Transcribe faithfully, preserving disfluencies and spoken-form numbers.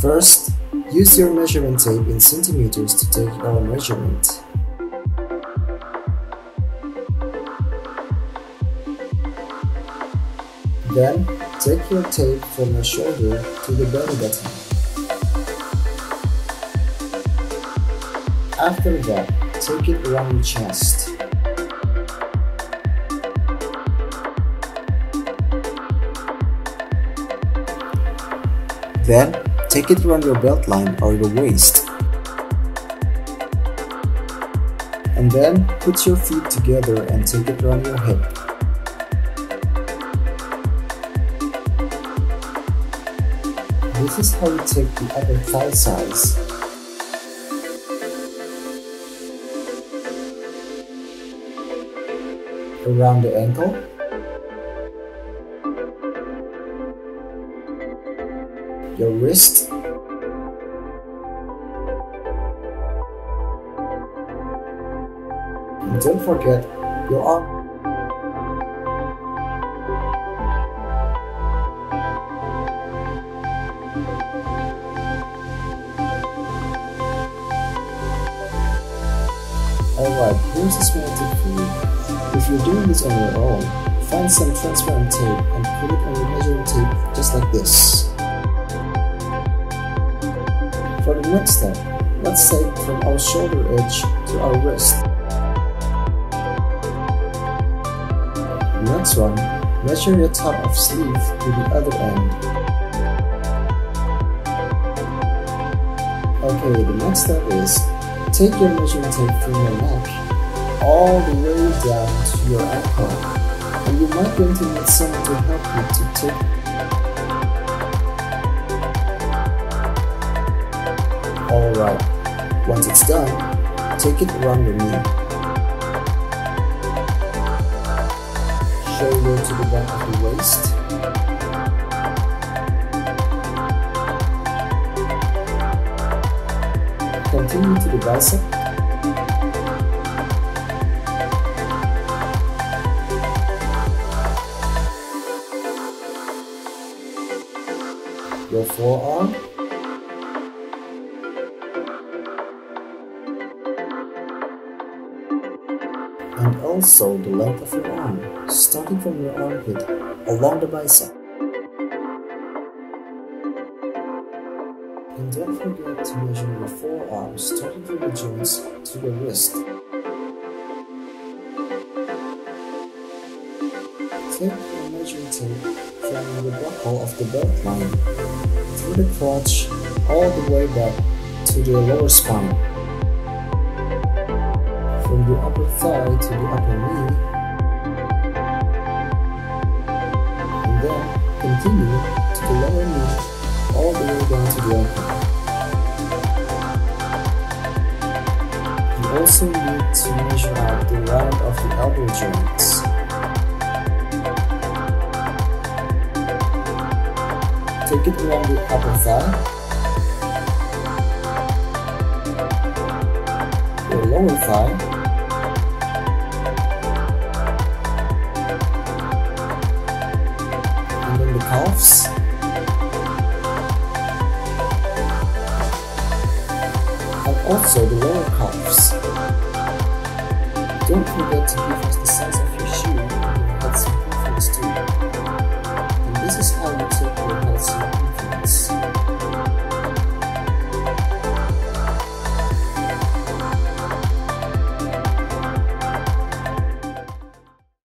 First, use your measurement tape in centimeters to take our measurement. Then, take your tape from your shoulder to the belly button. After that, take it around your chest. Then, take it around your belt line or your waist. And then, put your feet together and take it around your hip. This is how you take the upper thigh size. Around the ankle. Your wrist. And don't forget your arm. Alright, here's a small tip for you. If you're doing this on your own, find some transparent tape and put it on your measuring tape just like this. For the next step, let's take from our shoulder edge to our wrist. Next one, measure your top of sleeve to the other end. Okay, the next step is take your measuring tape from your neck all the way down to your ankle, and you might going to need someone to help you to take. Alright, once it's done, take it around your knee. Shoulder to the back of your waist. Continue to the bicep. Your forearm. And also the length of your arm, starting from your armpit along the bicep. And don't forget to measure your forearm, starting from the joints to the wrist. Take your measuring tape from the buckle of the belt line, through the crotch, all the way back to the lower spine. From the upper thigh to the upper knee, and then continue to the lower knee, all the way down to the ankle. You also need to measure out the round of the elbow joints. Take it along the upper thigh, your lower thigh, and then the calves, and also the lower calves. Don't forget to give us the size of